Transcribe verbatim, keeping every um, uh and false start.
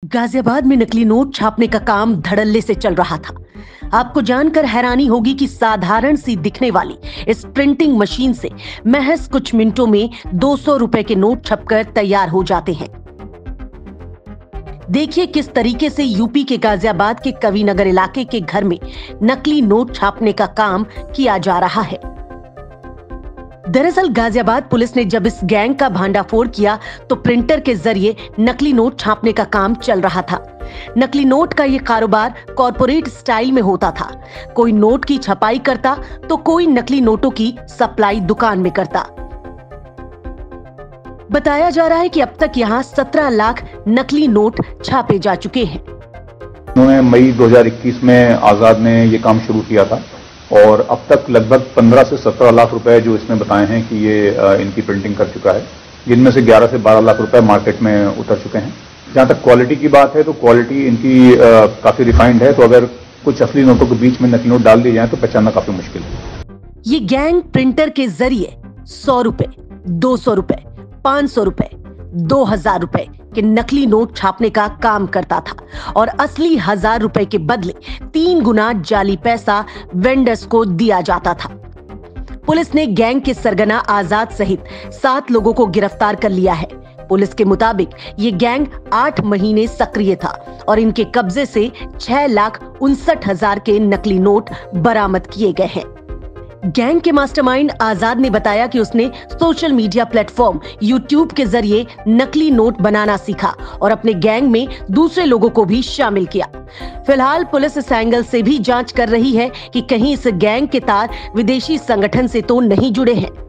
गाजियाबाद में नकली नोट छापने का काम धड़ल्ले से चल रहा था। आपको जानकर हैरानी होगी कि साधारण सी दिखने वाली इस प्रिंटिंग मशीन से महज कुछ मिनटों में दो सौ रुपए के नोट छपकर तैयार हो जाते हैं। देखिए किस तरीके से यूपी के गाजियाबाद के कविनगर इलाके के घर में नकली नोट छापने का काम किया जा रहा है। दरअसल गाजियाबाद पुलिस ने जब इस गैंग का भांडाफोड़ किया तो प्रिंटर के जरिए नकली नोट छापने का काम चल रहा था। नकली नोट का ये कारोबार कॉर्पोरेट स्टाइल में होता था। कोई नोट की छपाई करता तो कोई नकली नोटों की सप्लाई दुकान में करता। बताया जा रहा है कि अब तक यहाँ सत्रह लाख नकली नोट छापे जा चुके हैं। उन्होंने मई दो हज़ार इक्कीस में आजाद ने ये काम शुरू किया था और अब तक लगभग पंद्रह से सत्रह लाख रुपए जो इसमें बताए हैं कि ये इनकी प्रिंटिंग कर चुका है, जिनमें से ग्यारह से बारह लाख रुपए मार्केट में उतर चुके हैं। जहां तक क्वालिटी की बात है तो क्वालिटी इनकी आ, काफी रिफाइंड है, तो अगर कुछ असली नोटों के बीच में नकली नोट डाल दिए जाए तो पहचानना काफी मुश्किल है। ये गैंग प्रिंटर के जरिए सौ रुपए, दो सौ रुपए, पांच सौ रुपए, दो हजार रुपए के नकली नोट छापने का काम करता था और असली हजार रुपए के बदले तीन गुना जाली पैसा वेंडर्स को दिया जाता था। पुलिस ने गैंग के सरगना आजाद सहित सात लोगों को गिरफ्तार कर लिया है। पुलिस के मुताबिक ये गैंग आठ महीने सक्रिय था और इनके कब्जे से छह लाख उनसठ हजार के नकली नोट बरामद किए गए हैं। गैंग के मास्टरमाइंड आजाद ने बताया कि उसने सोशल मीडिया प्लेटफॉर्म यूट्यूब के जरिए नकली नोट बनाना सीखा और अपने गैंग में दूसरे लोगों को भी शामिल किया। फिलहाल पुलिस इस एंगल से भी जांच कर रही है कि कहीं इस गैंग के तार विदेशी संगठन से तो नहीं जुड़े हैं।